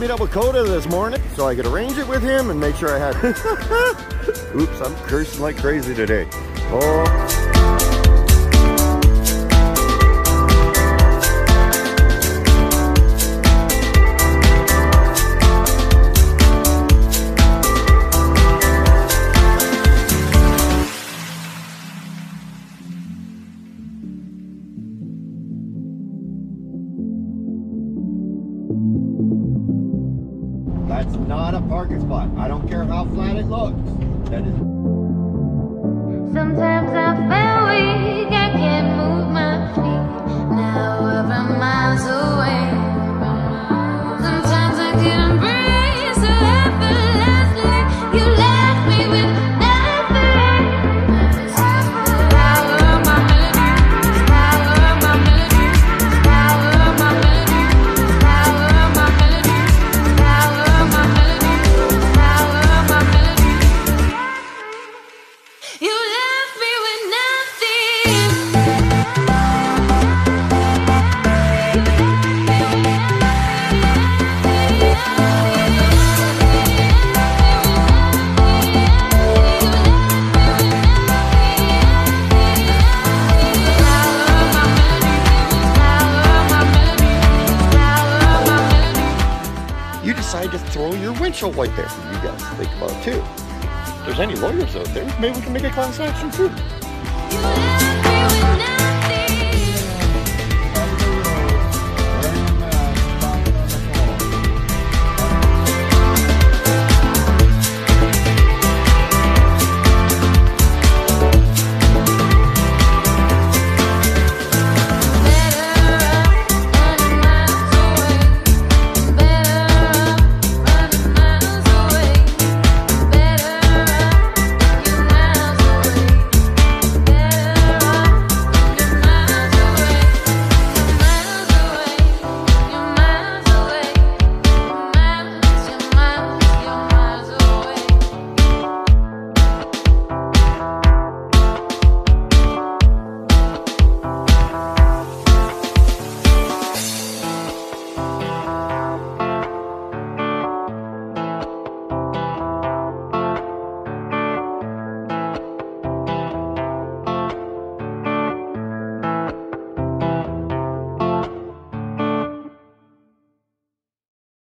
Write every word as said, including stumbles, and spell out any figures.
meet up with Coda this morning so I could arrange it with him and make sure I had... Oops, I'm cursing like crazy today. Oh... That's not a parking spot. I don't care how flat it looks. That is. Sometimes I feel weak, I can't move my feet. Now we're miles away. Sometimes I can't breathe, so effortlessly. You left me with nothing. Power of my melody, power of my melody, power of my melody, power of my melody. You left me with nothing. You decide to throw your windshield wiper there for you guys to think about too. If there's any lawyers out there, maybe we can make a class action too.